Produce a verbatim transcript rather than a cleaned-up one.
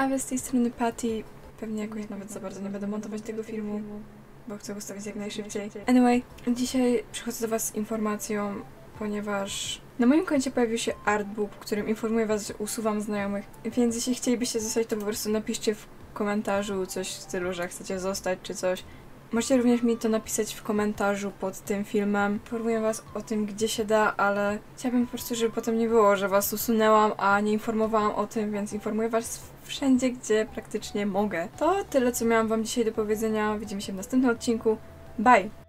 A wy z tej strony Patty. Pewnie jakoś nawet za bardzo nie będę montować tego filmu, bo chcę ustawić jak najszybciej. Anyway, dzisiaj przychodzę do was z informacją, ponieważ na moim koncie pojawił się artbook, w którym informuję was, że usuwam znajomych. Więc jeśli chcielibyście zostać, to po prostu napiszcie w komentarzu coś w stylu, że chcecie zostać czy coś. Możecie również mi to napisać w komentarzu pod tym filmem. Informuję was o tym, gdzie się da, ale chciałabym po prostu, żeby potem nie było, że was usunęłam, a nie informowałam o tym, więc informuję was wszędzie, gdzie praktycznie mogę. To tyle, co miałam wam dzisiaj do powiedzenia. Widzimy się w następnym odcinku. Bye!